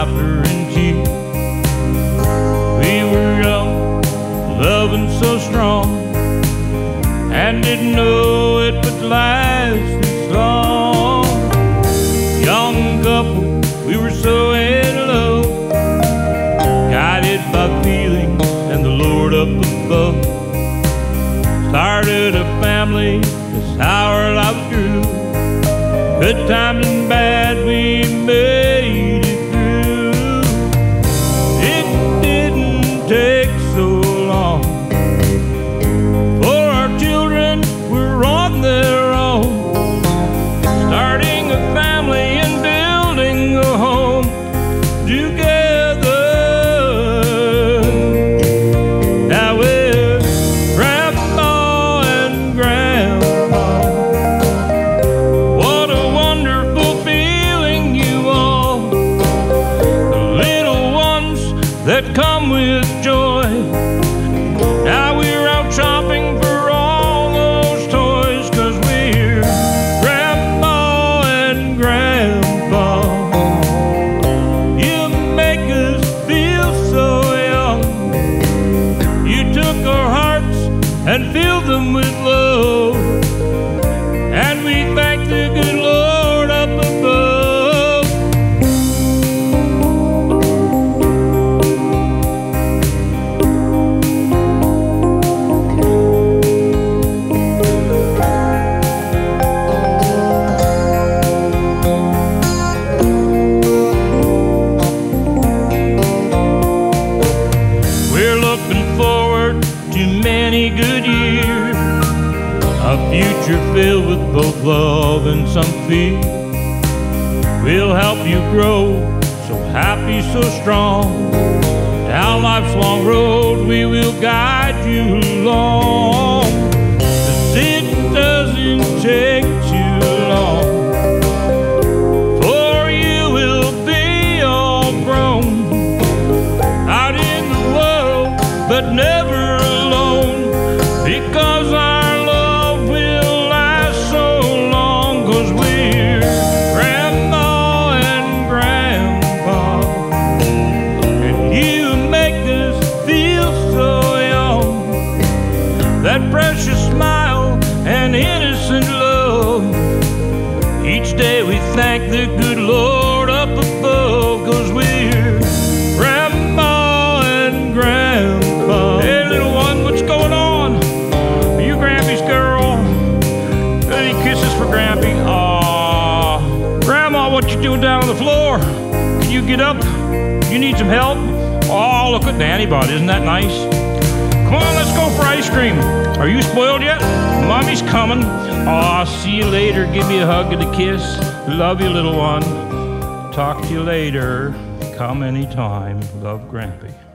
laughter and tears. We were young, loving so strong, and didn't know it would last this long. Young couple, we were so in love, guided by feelings and the Lord up above. Started a family, that's how our lives grew. Good times and bad, we made it through. It didn't take so long, for our children were on their own, starting a family and building a home together. Now we're Grandpa and Grandma. What a wonderful feeling, you all, the little ones that come with joy. Now we're out shopping for all those toys, 'cause we're Grandma and Grandpa. You make us feel so young. You took our hearts and filled them with love, and we thank the good Lord up above. We're looking forward to many good years, a future filled with both love and some fear. We'll help you grow so happy, so strong. Down life's long road we will guide you along. 'Cause it doesn't take too long, for you will be all grown, out in the world but never alone, because our love will last so long. 'Cause we're Grandma and Grandpa, and you make us feel so young. That precious smile and innocent love, each day we thank the good Lord up above. 'Cause we're Grandma and Grandpa. Hey little one, what's going on? Are you Grampy's girl? Any kisses for Grampy? Aw, Grandma, what you doing down on the floor? Can you get up? You need some help? Oh, look at Nanny Bud, isn't that nice? Come on, let's go for ice cream. Are you spoiled yet? Mommy's coming. Aw, see you later. Give me a hug and a kiss. Love you, little one. Talk to you later. Come anytime. Love, Grampy.